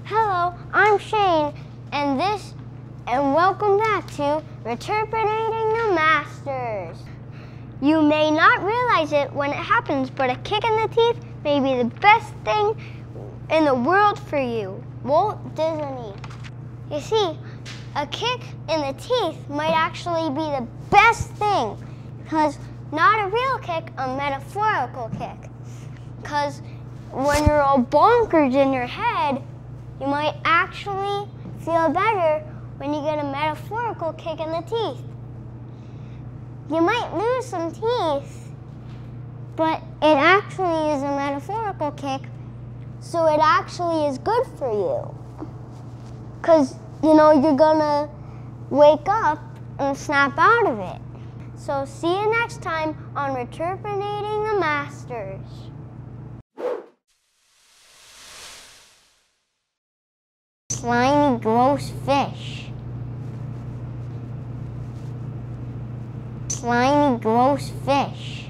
Hello, I'm Shane, and welcome back to Interpreting the Masters. You may not realize it when it happens, but a kick in the teeth may be the best thing in the world for you. Walt Disney. You see, a kick in the teeth might actually be the best thing, because not a real kick, a metaphorical kick. Because when you're all bonkers in your head, you might actually feel better when you get a metaphorical kick in the teeth. You might lose some teeth, but it actually is a metaphorical kick, so it actually is good for you. Because, you're gonna wake up and snap out of it. So see you next time on Interpreting the Masters. Slimy, gross fish. Slimy, gross fish.